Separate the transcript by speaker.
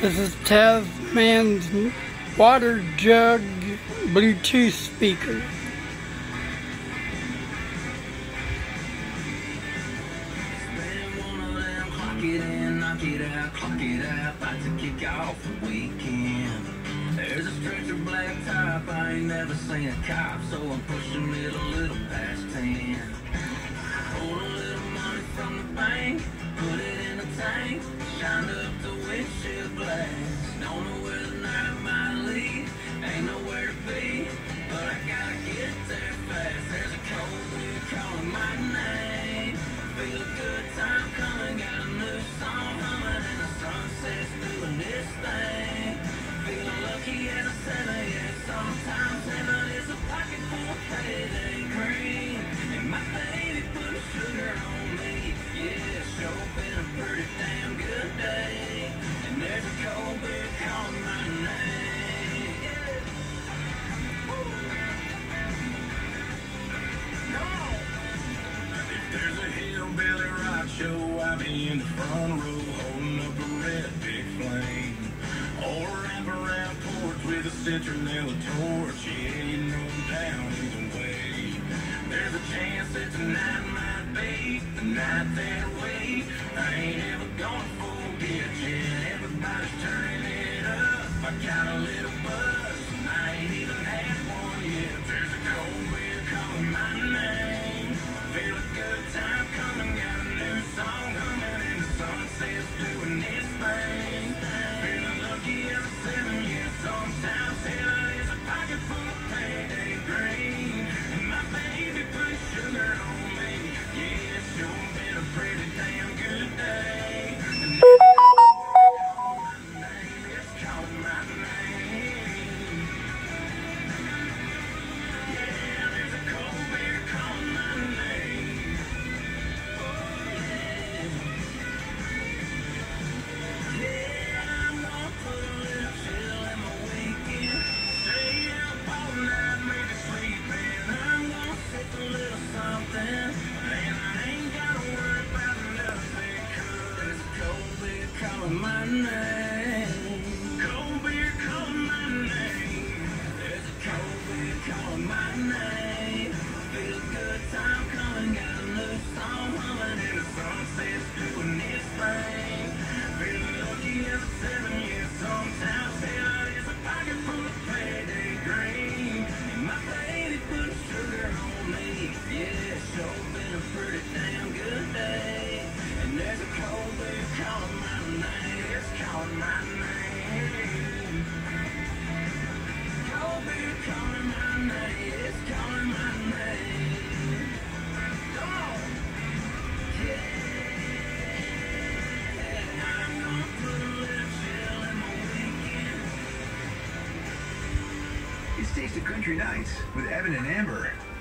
Speaker 1: This is Tasman's water jug Bluetooth speaker.
Speaker 2: Knock it out, clock it out, about to kick off the weekend. There's a stretcher black top, I ain't never seen a cop, so I'm pushing it a little past 10. Pulled a little money from the bank, put it in the tank, shined up the windshield glass. Don't know where the night might lead, ain't nowhere to be, but I gotta get there fast. There's a cold wind calling my name, feel a good time coming, got a new song humming, and the sunset's doing this thing. Feeling lucky as a sinner, yeah, sometimes heaven is a pocket full of payday green, and my baby put sugar on me, yeah, sure been a pretty damn good day, and there's a cold beer calling my name, yeah. Come on! If there's a hillbilly rock show, I'll be in the front row, holding up a red big flame, or wrap around porch with a citronella torch, yeah, you know I'm down either way. There's a chance that tonight might be the night that way. I ain't ever gonna forget you. Everybody's turning it up. I got a little buzz, and I ain't even had one yet. There's a cold wind calling my name. Feel a good time coming, got a new song humming, and the sunset's doing this thing. Feeling lucky as a sinner, yeah, sometimes hell is a pocket full of payday green, and my baby put sugar on me, yeah, it's sure been a pretty damn good day. And it's calling my name. Yeah, there's a cold beer calling my name. Oh, yeah. Yeah, I'm gonna put a little chill in my weekend. Stay up all night, maybe sleeping. I'm gonna sip a little something, and I ain't gotta worry about nothing, 'cause there's a cold beer calling my name. Cold beer calling my name. There's a cold beer calling my name. Feel a good time coming, got a new song humming, and the sunset's doing this thing. Feeling lucky as a sinner, yeah, sometimes hell is a pocket full of payday green, and my baby put sugar on me, yeah, it's sure been a pretty damn good day, and there's a cold beer calling my name, it's calling my name. Cold beer calling my name, it's calling my name. Come on! Yeah! I'm gonna put a little chill in my weekend.
Speaker 3: It's Taste of Country Nights with Evan and Amber.